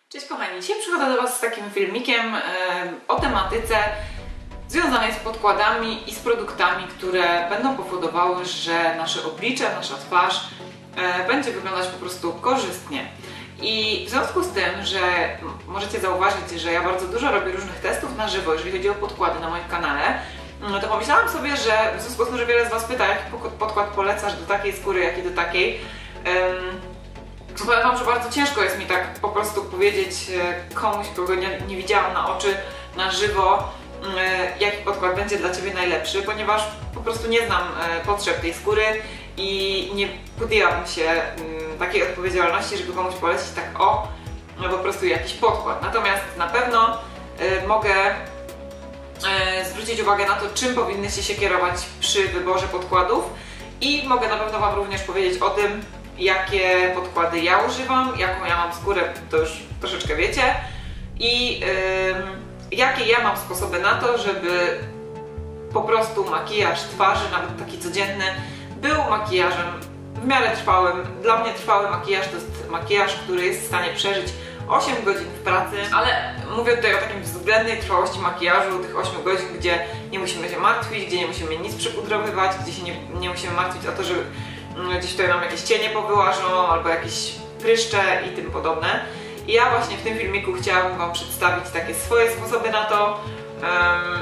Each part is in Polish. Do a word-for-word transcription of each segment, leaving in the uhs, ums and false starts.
Cześć kochani, dzisiaj przychodzę do Was z takim filmikiem yy, o tematyce związanej z podkładami i z produktami, które będą powodowały, że nasze oblicze, nasza twarz yy, będzie wyglądać po prostu korzystnie. I w związku z tym, że możecie zauważyć, że ja bardzo dużo robię różnych testów na żywo, jeżeli chodzi o podkłady na moim kanale, no to pomyślałam sobie, że w związku z tym, że wiele z Was pyta, jaki podkład polecasz do takiej skóry, jak i do takiej, yy, powiem Wam, że bardzo ciężko jest mi tak po prostu powiedzieć komuś, kogo nie, nie widziałam na oczy, na żywo, yy, jaki podkład będzie dla Ciebie najlepszy, ponieważ po prostu nie znam yy, potrzeb tej skóry i nie podjęłabym się yy, takiej odpowiedzialności, żeby komuś polecić tak o, no po prostu jakiś podkład. Natomiast na pewno yy, mogę yy, zwrócić uwagę na to, czym powinnyście się kierować przy wyborze podkładów i mogę na pewno Wam również powiedzieć o tym, jakie podkłady ja używam, jaką ja mam skórę, to już troszeczkę wiecie, i yy, jakie ja mam sposoby na to, żeby po prostu makijaż twarzy, nawet taki codzienny, był makijażem w miarę trwałym. Dla mnie trwały makijaż to jest makijaż, który jest w stanie przeżyć osiem godzin w pracy, ale mówię tutaj o takim względnej trwałości makijażu, tych ośmiu godzin, gdzie nie musimy się martwić, gdzie nie musimy nic przypudrowywać, gdzie się nie, nie musimy martwić o to, że gdzieś tutaj nam jakieś cienie powyłażą, albo jakieś pryszcze i tym podobne. I ja właśnie w tym filmiku chciałabym Wam przedstawić takie swoje sposoby na to um,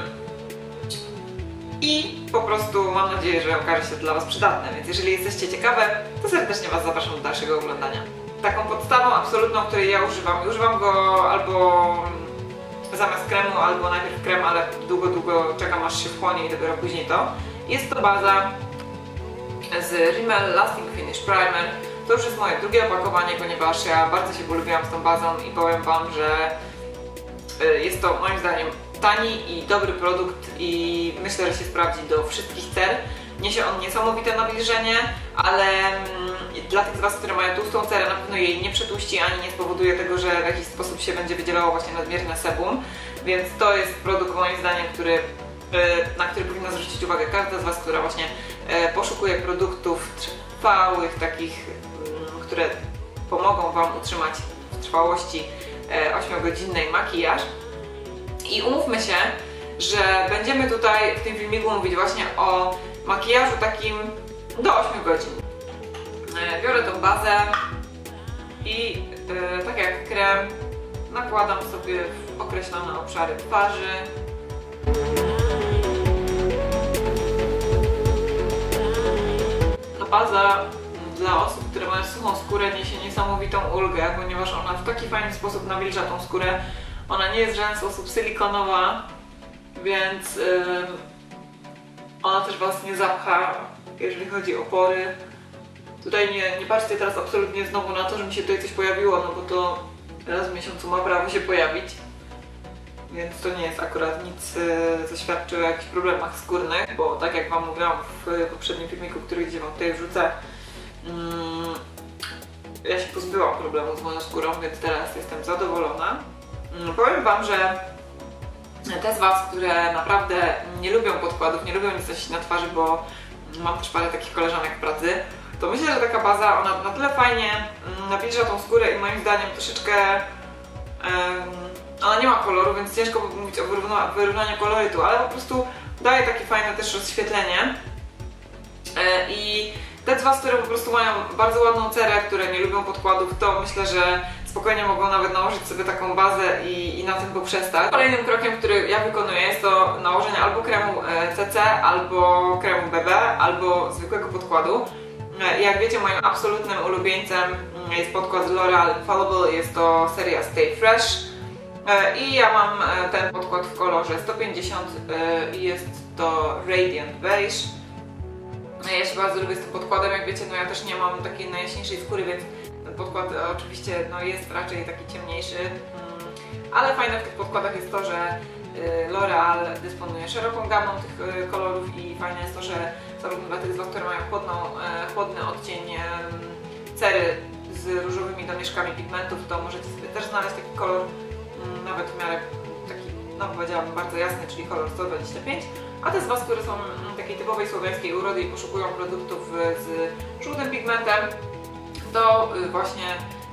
i po prostu mam nadzieję, że okaże się dla Was przydatne, więc jeżeli jesteście ciekawe, to serdecznie Was zapraszam do dalszego oglądania. Taką podstawą absolutną, której ja używam, i używam go albo zamiast kremu, albo najpierw krem, ale długo, długo czekam, aż się wchłonie i dopiero później to, jest to baza z Rimmel Lasting Finish Primer. To już jest moje drugie opakowanie, ponieważ ja bardzo się polubiłam z tą bazą i powiem Wam, że jest to moim zdaniem tani i dobry produkt i myślę, że się sprawdzi do wszystkich cer. Niesie on niesamowite nawilżenie, ale dla tych z Was, które mają tłustą cerę, na pewno jej nie przetłuści ani nie spowoduje tego, że w jakiś sposób się będzie wydzielało właśnie nadmierne sebum, więc to jest produkt moim zdaniem, który na który powinna zwrócić uwagę każda z Was, która właśnie poszukuje produktów trwałych, takich, które pomogą Wam utrzymać w trwałości ośmiogodzinnej makijaż. I umówmy się, że będziemy tutaj w tym filmiku mówić właśnie o makijażu takim do ośmiu godzin. Biorę tą bazę i tak jak krem nakładam sobie w określone obszary twarzy. Baza dla osób, które mają suchą skórę, niesie niesamowitą ulgę, ponieważ ona w taki fajny sposób nawilża tą skórę. Ona nie jest w żaden sposób silikonowa, więc yy, ona też Was nie zapcha, jeżeli chodzi o pory. Tutaj nie, nie patrzcie teraz absolutnie znowu na to, że mi się tutaj coś pojawiło, no bo to raz w miesiącu ma prawo się pojawić. Więc to nie jest akurat nic, co świadczy o jakichś problemach skórnych, bo tak jak Wam mówiłam w poprzednim filmiku, który gdzie Wam tutaj wrzucę, um, ja się pozbyłam problemu z moją skórą, więc teraz jestem zadowolona. Um, powiem Wam, że te z Was, które naprawdę nie lubią podkładów, nie lubią nic nosić na twarzy, bo mam też parę takich koleżanek w pracy, to myślę, że taka baza, ona na tyle fajnie nawilża tą skórę i moim zdaniem troszeczkę um, ona nie ma koloru, więc ciężko mówić o wyrównaniu kolorytu, ale po prostu daje takie fajne też rozświetlenie. I te z Was, które po prostu mają bardzo ładną cerę, które nie lubią podkładów, to myślę, że spokojnie mogą nawet nałożyć sobie taką bazę i, i na tym poprzestać. Kolejnym krokiem, który ja wykonuję, jest to nałożenie albo kremu C C, albo kremu B B, albo zwykłego podkładu. Jak wiecie, moim absolutnym ulubieńcem jest podkład L'Oreal Infallible, jest to seria Stay Fresh. I ja mam ten podkład w kolorze sto pięćdziesiąt i jest to Radiant Beige. Ja się bardzo lubię z tym podkładem, jak wiecie, no ja też nie mam takiej najjaśniejszej skóry, więc ten podkład oczywiście no, jest raczej taki ciemniejszy. Ale fajne w tych podkładach jest to, że L'Oreal dysponuje szeroką gamą tych kolorów i fajne jest to, że zarówno dla tych z Was, które mają chłodną, chłodny odcień cery z różowymi domieszkami pigmentów, to możecie sobie też znaleźć taki kolor nawet w miarę taki, no powiedziałabym, bardzo jasny, czyli kolor sto dwadzieścia pięć, a te z Was, które są takiej typowej słowiańskiej urody i poszukują produktów z żółtym pigmentem, to właśnie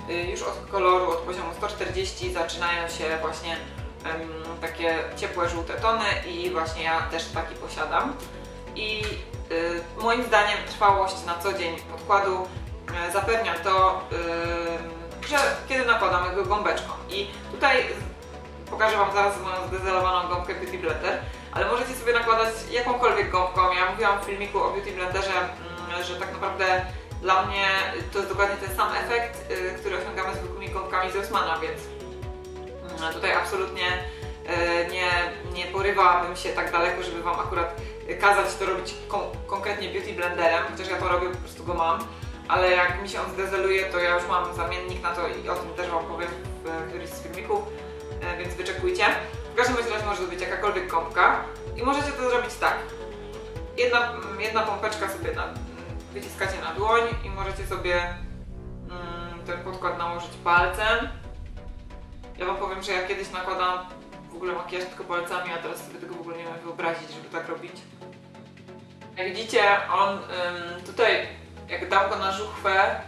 już od koloru, od poziomu sto czterdzieści zaczynają się właśnie um, takie ciepłe żółte tony i właśnie ja też taki posiadam. I y, moim zdaniem trwałość na co dzień podkładu y, zapewnia to, y, że kiedy nakładamy go gąbeczką. I tutaj pokażę Wam zaraz moją zdezelowaną gąbkę Beauty Blender, ale możecie sobie nakładać jakąkolwiek gąbką. Ja mówiłam w filmiku o Beauty Blenderze, y, że tak naprawdę dla mnie to jest dokładnie ten sam efekt, y, który osiągamy zwykłymi gąbkami z Rossmana, więc y, tutaj absolutnie y, nie, nie porywałabym się tak daleko, żeby Wam akurat kazać to robić kon konkretnie Beauty Blenderem, chociaż ja to robię, po prostu go mam, ale jak mi się on zdezeluje, to ja już mam zamiennik na to i o tym też Wam powiem w którymś z filmików, y, więc wyczekujcie. W każdym razie może to być jakakolwiek gąbka i możecie to zrobić tak. Jedna, jedna pompeczka sobie na wyciskacie na dłoń i możecie sobie mm, ten podkład nałożyć palcem. Ja Wam powiem, że ja kiedyś nakładam w ogóle makijaż tylko palcami, a teraz sobie tego w ogóle nie wiem wyobrazić, żeby tak robić. Jak widzicie, on ym, tutaj, jak dam go na żuchwę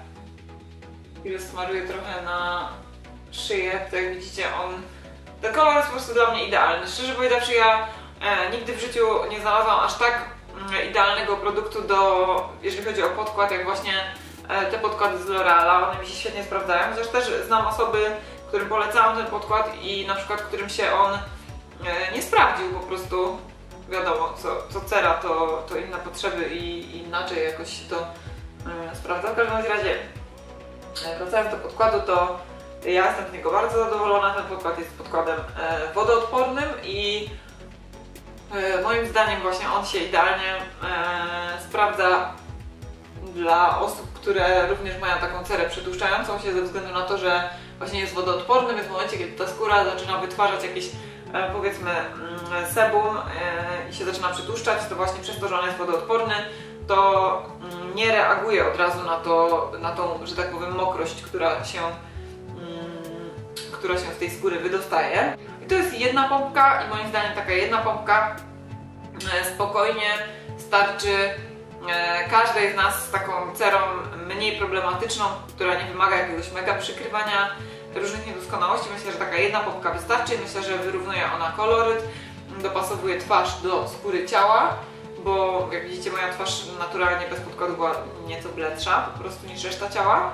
i rozsmaruję trochę na szyję, to jak widzicie, on ten kolor jest po prostu dla mnie idealny. Szczerze powiedziawszy, ja e, nigdy w życiu nie znalazłam aż tak idealnego produktu do, jeżeli chodzi o podkład, jak właśnie te podkłady z L'Oreala. One mi się świetnie sprawdzają, chociaż też znam osoby, którym polecałam ten podkład i na przykład którym się on nie sprawdził po prostu. Wiadomo, co, co cera to, to inne potrzeby i inaczej jakoś się to sprawdza. W każdym razie, wracając do podkładu, to ja jestem z niego bardzo zadowolona. Ten podkład jest podkładem wodoodpornym i moim zdaniem właśnie on się idealnie e, sprawdza dla osób, które również mają taką cerę przetłuszczającą się ze względu na to, że właśnie jest wodoodporny, więc w momencie, kiedy ta skóra zaczyna wytwarzać jakieś e, powiedzmy mm, sebum e, i się zaczyna przetłuszczać, to właśnie przez to, że on jest wodoodporny, to mm, nie reaguje od razu na, to, na tą, że tak powiem, mokrość, która się, mm, która się z tej skóry wydostaje. I to jest jedna pompka i moim zdaniem taka jedna pompka spokojnie starczy każdej z nas z taką cerą mniej problematyczną, która nie wymaga jakiegoś mega przykrywania różnych niedoskonałości. Myślę, że taka jedna pompka wystarczy. Myślę, że wyrównuje ona koloryt, dopasowuje twarz do skóry ciała, bo jak widzicie, moja twarz naturalnie bez podkładu była nieco bledsza po prostu niż reszta ciała.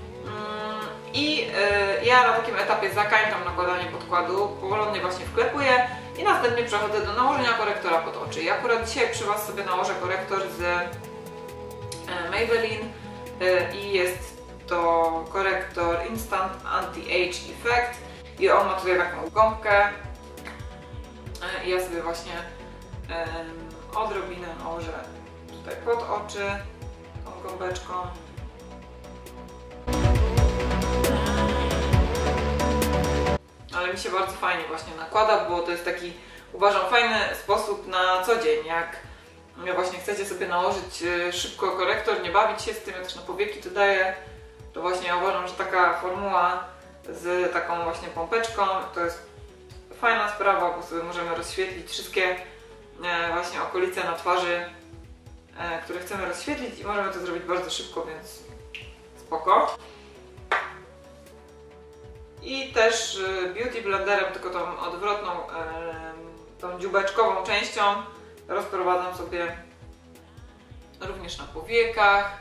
I yy, ja na takim etapie zakańczam nakładanie podkładu, powolnie właśnie wklepuję i następnie przechodzę do nałożenia korektora pod oczy. Ja akurat dzisiaj przy Was sobie nałożę korektor z yy, Maybelline yy, i jest to korektor Instant Anti-Age Effect i on ma tutaj taką gąbkę yy, i ja sobie właśnie yy, odrobinę nałożę tutaj pod oczy tą gąbeczką. Ale mi się bardzo fajnie właśnie nakłada, bo to jest taki, uważam, fajny sposób na co dzień. Jak właśnie chcecie sobie nałożyć szybko korektor, nie bawić się z tym, jak też na powieki to daje, to właśnie ja uważam, że taka formuła z taką właśnie pompeczką to jest fajna sprawa, bo sobie możemy rozświetlić wszystkie właśnie okolice na twarzy, które chcemy rozświetlić i możemy to zrobić bardzo szybko, więc spoko. I też Beauty Blenderem, tylko tą odwrotną, tą dziubeczkową częścią rozprowadzam sobie również na powiekach.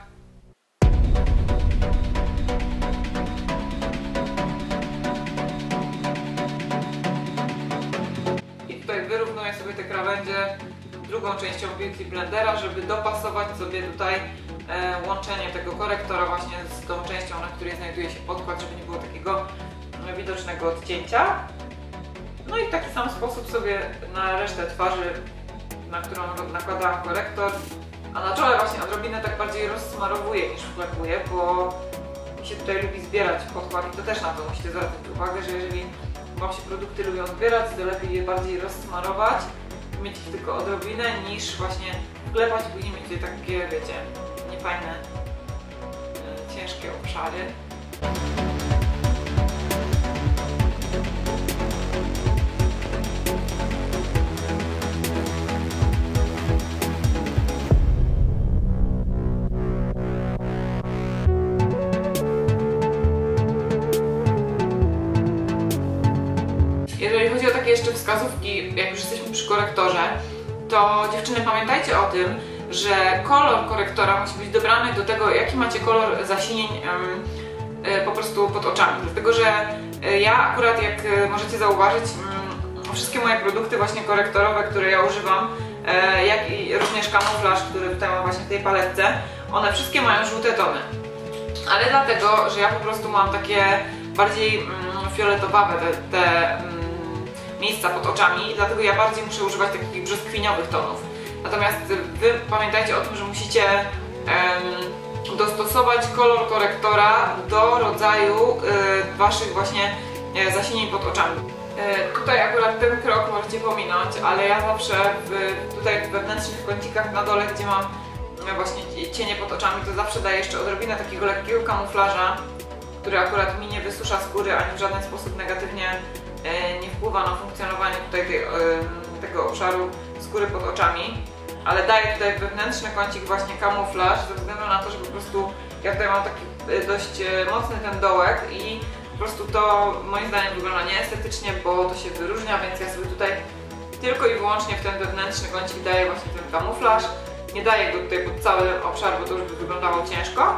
I tutaj wyrównuję sobie te krawędzie drugą częścią Beauty Blendera, żeby dopasować sobie tutaj łączenie tego korektora właśnie z tą częścią, na której znajduje się podkład, żeby nie było takiego widocznego odcięcia. No i w taki sam sposób sobie na resztę twarzy, na którą nakładałam korektor, a na czole właśnie odrobinę tak bardziej rozsmarowuję niż wklepuję, bo mi się tutaj lubi zbierać podkład i to też na to musicie zwracać uwagę, że jeżeli Wam się produkty lubią zbierać, to lepiej je bardziej rozsmarować, mieć ich tylko odrobinę, niż właśnie wklepać i później mieć tutaj takie, wiecie, niefajne, ciężkie obszary. takie jeszcze wskazówki, jak już jesteśmy przy korektorze, to dziewczyny, pamiętajcie o tym, że kolor korektora musi być dobrany do tego, jaki macie kolor zasinień yy, yy, po prostu pod oczami. Dlatego, że yy, ja akurat, jak yy, możecie zauważyć, yy, wszystkie moje produkty właśnie korektorowe, które ja używam, yy, jak i również kamuflaż, który tutaj mam właśnie w tej paletce, one wszystkie mają żółte tony. Ale dlatego, że ja po prostu mam takie bardziej mm, fioletowawe te, te mm, miejsca pod oczami, dlatego ja bardziej muszę używać takich brzoskwiniowych tonów. Natomiast wy pamiętajcie o tym, że musicie em, dostosować kolor korektora do rodzaju y, waszych właśnie y, zasinień pod oczami. Y, tutaj akurat ten krok możecie pominąć, ale ja zawsze w, tutaj w wewnętrznych kącikach na dole, gdzie mam właśnie cienie pod oczami, to zawsze daję jeszcze odrobinę takiego lekkiego kamuflaża, który akurat mi nie wysusza skóry ani w żaden sposób negatywnie e, nie wpływa na funkcjonowanie tutaj tej, e, tego obszaru skóry pod oczami, ale daję tutaj wewnętrzny kącik właśnie kamuflaż ze względu na to, że po prostu ja tutaj mam taki e, dość e, mocny ten dołek i po prostu to moim zdaniem wygląda nieestetycznie, bo to się wyróżnia, więc ja sobie tutaj tylko i wyłącznie w ten wewnętrzny kącik daję właśnie ten kamuflaż. Nie daję go tutaj pod cały obszar, bo to już by wyglądało ciężko.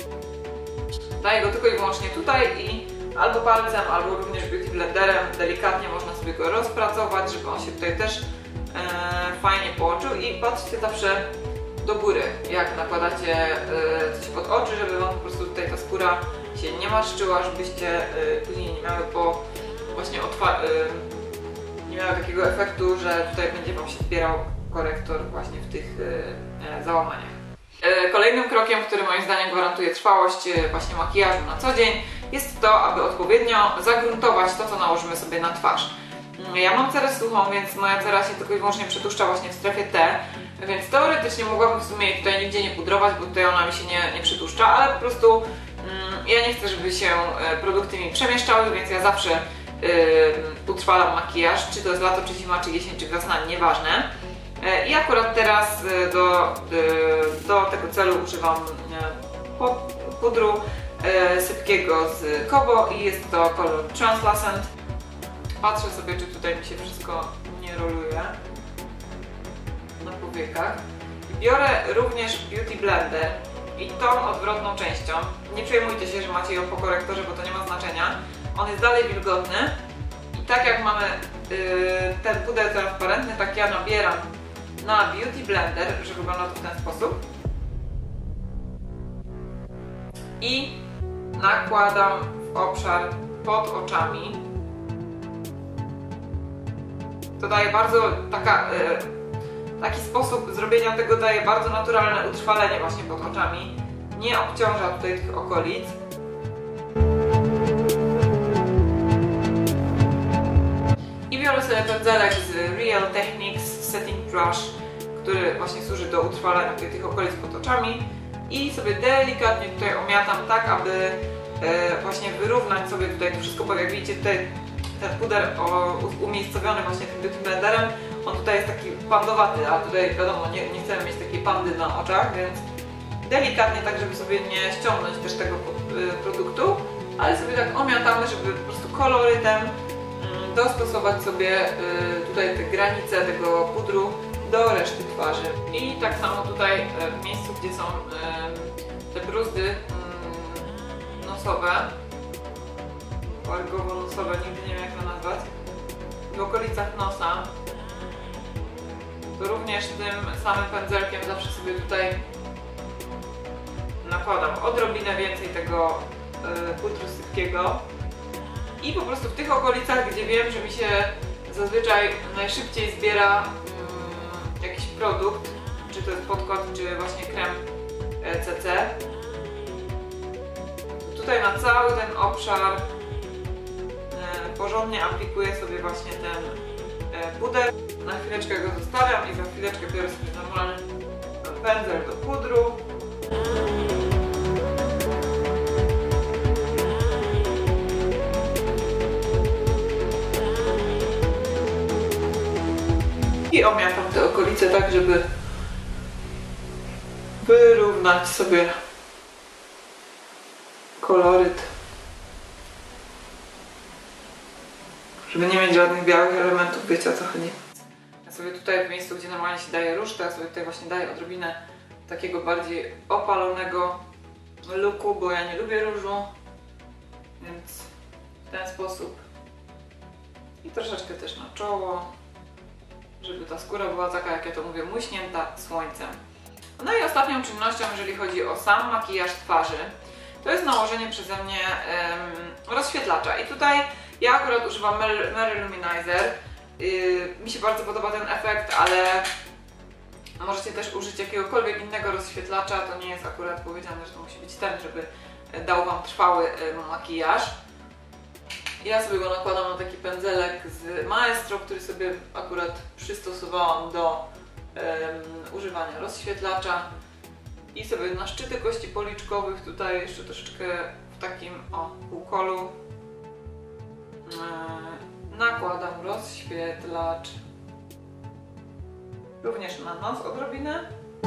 Daję go tylko i wyłącznie tutaj i albo palcem, albo również beauty blenderem delikatnie można sobie go rozpracować, żeby on się tutaj też e, fajnie połączył i patrzcie zawsze do góry, jak nakładacie e, coś pod oczy, żeby wam po prostu tutaj ta skóra się nie marszczyła, żebyście e, później nie miały po właśnie otwa- e, nie miały takiego efektu, że tutaj będzie wam się zbierał korektor właśnie w tych e, załamaniach. E, kolejnym krokiem, który moim zdaniem gwarantuje trwałość e, właśnie makijażu na co dzień, jest to, aby odpowiednio zagruntować to, co nałożymy sobie na twarz. Ja mam cerę suchą, więc moja cera się tylko i wyłącznie przetłuszcza właśnie w strefie T, więc teoretycznie mogłabym w sumie jej tutaj nigdzie nie pudrować, bo tutaj ona mi się nie, nie przetłuszcza, ale po prostu mm, ja nie chcę, żeby się e, produkty mi przemieszczały, więc ja zawsze Yy, utrwalam makijaż, czy to jest lato, czy zima, czy jesień, czy wiosna, nieważne. Yy, I akurat teraz yy, do, yy, do tego celu używam yy, pudru yy, sypkiego z Kobo i jest to kolor Translucent. Patrzę sobie, czy tutaj mi się wszystko nie roluje na powiekach. Biorę również Beauty Blender i tą odwrotną częścią. Nie przejmujcie się, że macie ją po korektorze, bo to nie ma znaczenia. On jest dalej wilgotny i tak jak mamy yy, ten puder transparentny, tak ja nabieram na Beauty Blender, że wygląda to w ten sposób i nakładam w obszar pod oczami. To daje bardzo taka, yy, taki sposób zrobienia tego daje bardzo naturalne utrwalenie właśnie pod oczami, nie obciąża tutaj tych okolic. Biorę sobie pędzelek z Real Techniques Setting Brush, który właśnie służy do utrwalania tutaj tych okolic pod oczami i sobie delikatnie tutaj omiatam tak, aby e, właśnie wyrównać sobie tutaj to wszystko, bo jak widzicie tutaj ten puder o, umiejscowiony właśnie tym Beauty Blenderem, on tutaj jest taki pandowaty, a tutaj wiadomo, nie, nie chcemy mieć takiej pandy na oczach, więc delikatnie tak, żeby sobie nie ściągnąć też tego e, produktu, ale sobie tak omiatamy, żeby po prostu kolorytem dostosować sobie y, tutaj te granice tego pudru do reszty twarzy. I tak samo tutaj y, w miejscu, gdzie są y, te bruzdy y, nosowe, wargowo-nosowe, nigdy nie wiem jak to nazwać, w okolicach nosa, to również tym samym pędzelkiem zawsze sobie tutaj nakładam odrobinę więcej tego y, pudru sypkiego. I po prostu w tych okolicach, gdzie wiem, że mi się zazwyczaj najszybciej zbiera um, jakiś produkt, czy to jest podkład, czy właśnie krem C C. Tutaj na cały ten obszar e, porządnie aplikuję sobie właśnie ten e, puder. Na chwileczkę go zostawiam i za chwileczkę biorę sobie normalny pędzel do pudru. I omiatam te okolice tak, żeby wyrównać sobie koloryt żeby nie mieć żadnych białych elementów, wiecie o co chodzi. Ja sobie tutaj w miejscu, gdzie normalnie się daje róż, to ja sobie tutaj właśnie daję odrobinę takiego bardziej opalonego looku, bo ja nie lubię różu, więc w ten sposób. I troszeczkę też na czoło, żeby ta skóra była taka, jak ja to mówię, muśnięta słońcem. No i ostatnią czynnością, jeżeli chodzi o sam makijaż twarzy, to jest nałożenie przeze mnie um, rozświetlacza. I tutaj ja akurat używam Mary Luminizer. Yy, mi się bardzo podoba ten efekt, ale możecie też użyć jakiegokolwiek innego rozświetlacza. To nie jest akurat powiedziane, że to musi być ten, żeby dał Wam trwały yy, makijaż. Ja sobie go nakładam na taki pędzelek z Maestro, który sobie akurat przystosowałam do um, używania rozświetlacza. I sobie na szczyty kości policzkowych tutaj jeszcze troszeczkę w takim o półkolu yy, nakładam rozświetlacz. Również na nos odrobinę.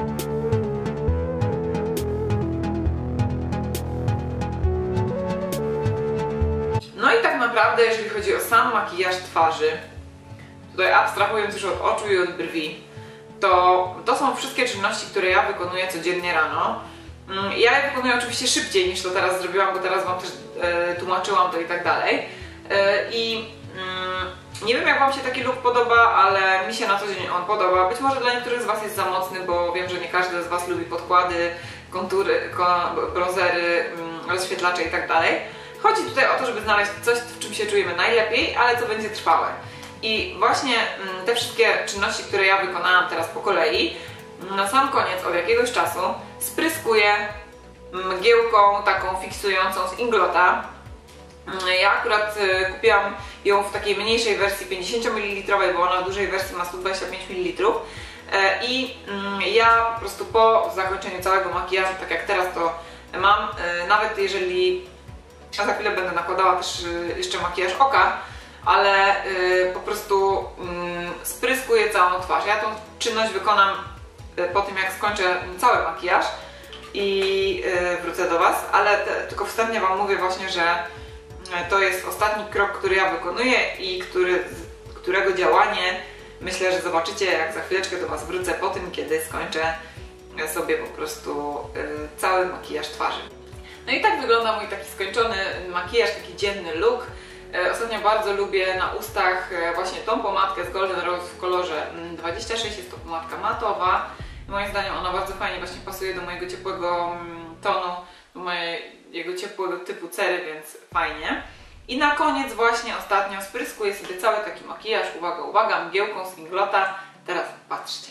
No i tak naprawdę, jeżeli chodzi o sam makijaż twarzy, tutaj abstrahując już od oczu i od brwi, to, to są wszystkie czynności, które ja wykonuję codziennie rano. Ja je wykonuję oczywiście szybciej niż to teraz zrobiłam, bo teraz Wam też e, tłumaczyłam to i tak dalej. E, I mm, nie wiem, jak Wam się taki look podoba, ale mi się na co dzień on podoba. Być może dla niektórych z Was jest za mocny, bo wiem, że nie każdy z Was lubi podkłady, kontury, bronzery, rozświetlacze i tak dalej. Chodzi tutaj o to, żeby znaleźć coś, w czym się czujemy najlepiej, ale co będzie trwałe. I właśnie te wszystkie czynności, które ja wykonałam teraz po kolei, na sam koniec od jakiegoś czasu spryskuję mgiełką taką fiksującą z Inglota. Ja akurat kupiłam ją w takiej mniejszej wersji pięćdziesięciomililitrowej, bo ona w dużej wersji ma sto dwadzieścia pięć mililitrów. I ja po prostu po zakończeniu całego makijażu, tak jak teraz to mam, nawet jeżeli ja za chwilę będę nakładała też jeszcze makijaż oka, ale y, po prostu y, spryskuję całą twarz. Ja tą czynność wykonam y, po tym, jak skończę cały makijaż i y, wrócę do Was, ale te, tylko wstępnie Wam mówię właśnie, że y, to jest ostatni krok, który ja wykonuję i który, którego działanie myślę, że zobaczycie, jak za chwileczkę do Was wrócę po tym, kiedy skończę sobie po prostu y, cały makijaż twarzy. No i tak wygląda mój taki skończony makijaż, taki dzienny look. Ostatnio bardzo lubię na ustach właśnie tą pomadkę z Golden Rose w kolorze dwadzieścia sześć, jest to pomadka matowa. Moim zdaniem ona bardzo fajnie właśnie pasuje do mojego ciepłego tonu, do mojego ciepłego typu cery, więc fajnie. I na koniec właśnie ostatnio spryskuję sobie cały taki makijaż, uwaga, uwaga, mgiełką z Inglota. Teraz patrzcie.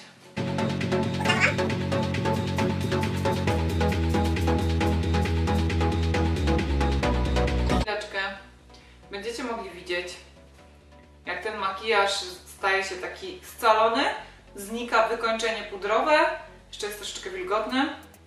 Będziecie mogli widzieć, jak ten makijaż staje się taki scalony, znika wykończenie pudrowe, jeszcze jest troszeczkę wilgotny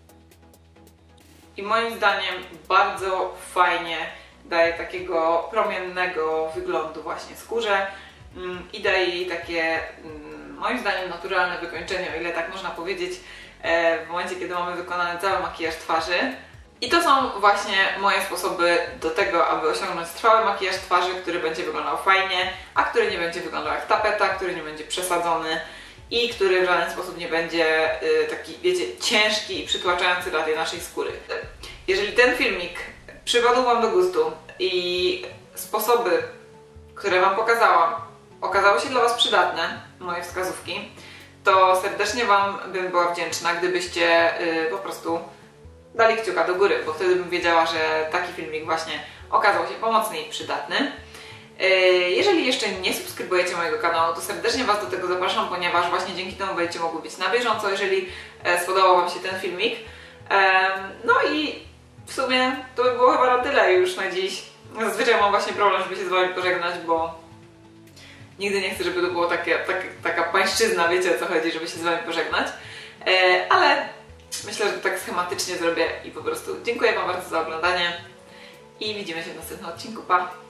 i moim zdaniem bardzo fajnie daje takiego promiennego wyglądu właśnie skórze i daje jej takie, moim zdaniem, naturalne wykończenie, o ile tak można powiedzieć, w momencie, kiedy mamy wykonany cały makijaż twarzy. I to są właśnie moje sposoby do tego, aby osiągnąć trwały makijaż twarzy, który będzie wyglądał fajnie, a który nie będzie wyglądał jak tapeta, który nie będzie przesadzony i który w żaden sposób nie będzie y, taki, wiecie, ciężki i przytłaczający dla tej naszej skóry. Jeżeli ten filmik przypadł Wam do gustu i sposoby, które Wam pokazałam, okazały się dla Was przydatne, moje wskazówki, to serdecznie Wam bym była wdzięczna, gdybyście y, po prostu dali kciuka do góry, bo wtedy bym wiedziała, że taki filmik właśnie okazał się pomocny i przydatny. Jeżeli jeszcze nie subskrybujecie mojego kanału, to serdecznie Was do tego zapraszam, ponieważ właśnie dzięki temu będziecie mogli być na bieżąco, jeżeli spodobał Wam się ten filmik. No i w sumie to by było chyba na tyle już na dziś. Zazwyczaj mam właśnie problem, żeby się z Wami pożegnać, bo nigdy nie chcę, żeby to było takie, tak, taka pańszczyzna, wiecie o co chodzi, żeby się z Wami pożegnać. Ale myślę, że tak schematycznie zrobię i po prostu dziękuję Wam bardzo za oglądanie i widzimy się w następnym odcinku. Pa!